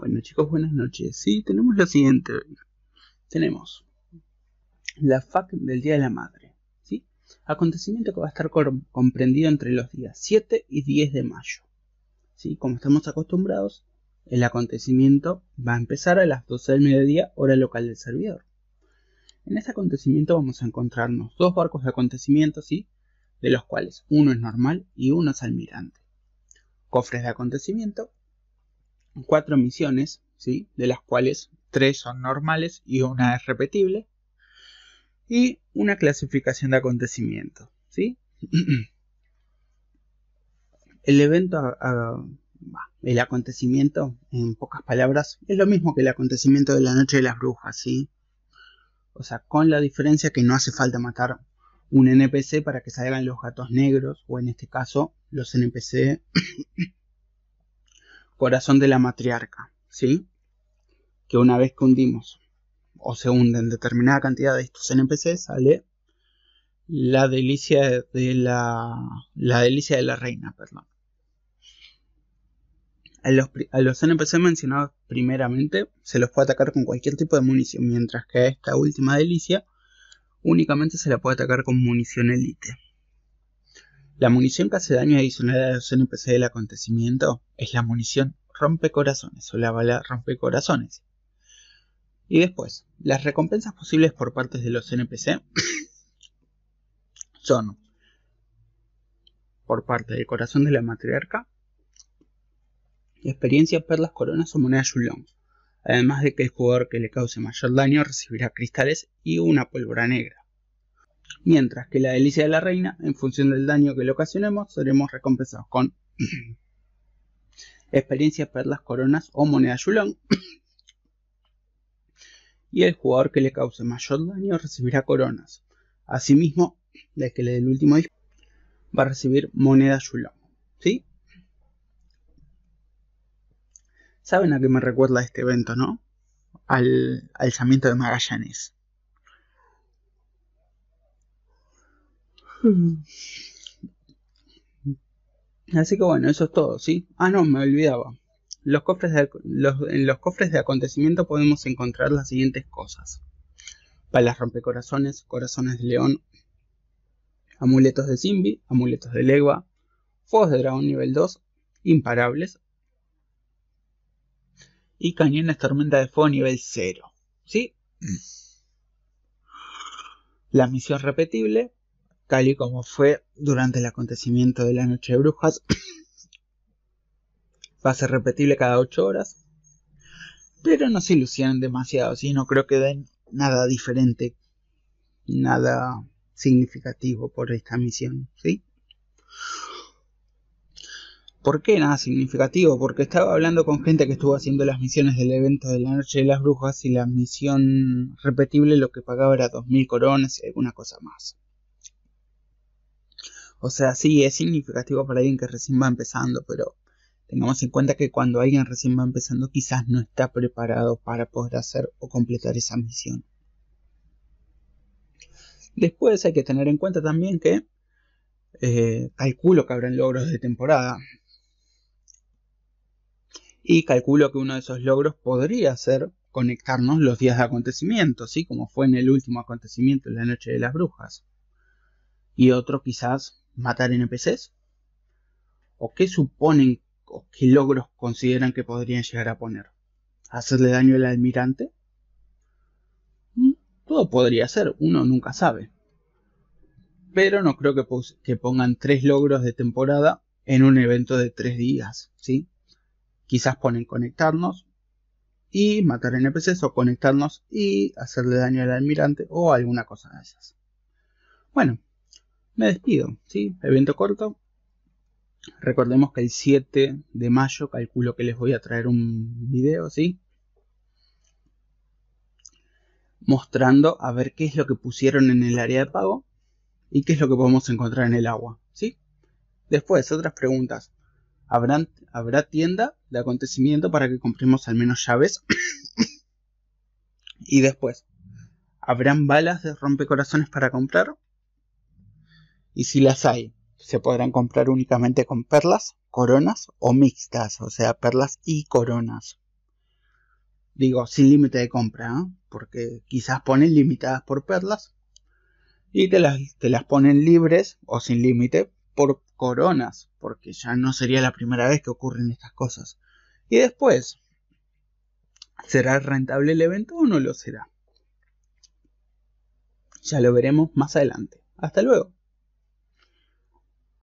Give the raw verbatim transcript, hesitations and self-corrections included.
Bueno chicos, buenas noches. Sí, tenemos lo siguiente. Tenemos la F A Q del Día de la Madre, ¿sí? Acontecimiento que va a estar comprendido entre los días siete y diez de mayo, ¿sí? Como estamos acostumbrados, el acontecimiento va a empezar a las doce del mediodía, hora local del servidor. En este acontecimiento vamos a encontrarnos dos barcos de acontecimiento, ¿sí? De los cuales uno es normal y uno es almirante. Cofres de acontecimiento, cuatro misiones, ¿sí? De las cuales tres son normales y una es repetible, y una clasificación de acontecimiento, ¿sí? El evento, uh, el acontecimiento, en pocas palabras, es lo mismo que el acontecimiento de la Noche de las Brujas, ¿sí? O sea, con la diferencia que no hace falta matar un N P C para que salgan los gatos negros, o en este caso, los N P C Corazón de la Matriarca, ¿sí? Que una vez que hundimos o se hunden determinada cantidad de estos N P C, sale la delicia de la la delicia de la reina, perdón. A los, a los N P C mencionados primeramente se los puede atacar con cualquier tipo de munición, mientras que a esta última delicia únicamente se la puede atacar con munición elite. La munición que hace daño adicional a los N P C del acontecimiento es la munición rompecorazones o la bala rompecorazones. Y después, las recompensas posibles por parte de los N P C son, por parte del Corazón de la Matriarca, experiencia, perlas, coronas o moneda Yulong. Además de que el jugador que le cause mayor daño recibirá cristales y una pólvora negra. Mientras que la delicia de la reina, en función del daño que le ocasionemos, seremos recompensados con experiencia, perlas, coronas o moneda Yulong. Y el jugador que le cause mayor daño recibirá coronas. Asimismo, el que le dé el último disparo va a recibir moneda Yulong, ¿sí? ¿Saben a qué me recuerda este evento, no? Al alzamiento de Magallanes. Así que bueno, eso es todo, ¿sí? Ah, no, me olvidaba. Los cofres de, los, en los cofres de acontecimiento podemos encontrar las siguientes cosas: balas rompecorazones, corazones de león, amuletos de Simbi, amuletos de legua, fuegos de dragón nivel dos, imparables, y cañones tormenta de fuego nivel cero, ¿sí? La misión repetible, tal y como fue durante el acontecimiento de la Noche de Brujas, va a ser repetible cada ocho horas, pero no se ilusionen demasiado, ¿sí? No creo que den nada diferente, nada significativo por esta misión, ¿sí? ¿Por qué nada significativo? Porque estaba hablando con gente que estuvo haciendo las misiones del evento de la Noche de las Brujas y la misión repetible lo que pagaba era dos mil coronas y alguna cosa más. O sea, sí, es significativo para alguien que recién va empezando, pero tengamos en cuenta que cuando alguien recién va empezando quizás no está preparado para poder hacer o completar esa misión. Después hay que tener en cuenta también que eh, calculo que habrán logros de temporada. Y calculo que uno de esos logros podría ser conectarnos los días de acontecimiento, ¿sí? Como fue en el último acontecimiento de la Noche de las Brujas. Y otro quizás matar N P Cs. ¿O qué suponen o qué logros consideran que podrían llegar a poner? ¿Hacerle daño al almirante? Todo podría ser, uno nunca sabe. Pero no creo que, que pongan tres logros de temporada en un evento de tres días, ¿sí? Quizás ponen conectarnos y matar N P Cs, o conectarnos y hacerle daño al almirante, o alguna cosa de esas. Bueno, me despido, ¿sí? Evento corto. Recordemos que el siete de mayo calculo que les voy a traer un video, ¿sí? Mostrando a ver qué es lo que pusieron en el área de pago y qué es lo que podemos encontrar en el agua, ¿sí? Después, otras preguntas. ¿Habrán, ¿Habrá tienda de acontecimiento para que compremos al menos llaves? Y después, ¿habrán balas de rompecorazones para comprar? Y si las hay, ¿se podrán comprar únicamente con perlas, coronas o mixtas? O sea, perlas y coronas. Digo, sin límite de compra, ¿eh? Porque quizás ponen limitadas por perlas y te las, te las ponen libres o sin límite por coronas, porque ya no sería la primera vez que ocurren estas cosas. Y después, ¿será rentable el evento o no lo será? Ya lo veremos más adelante. Hasta luego.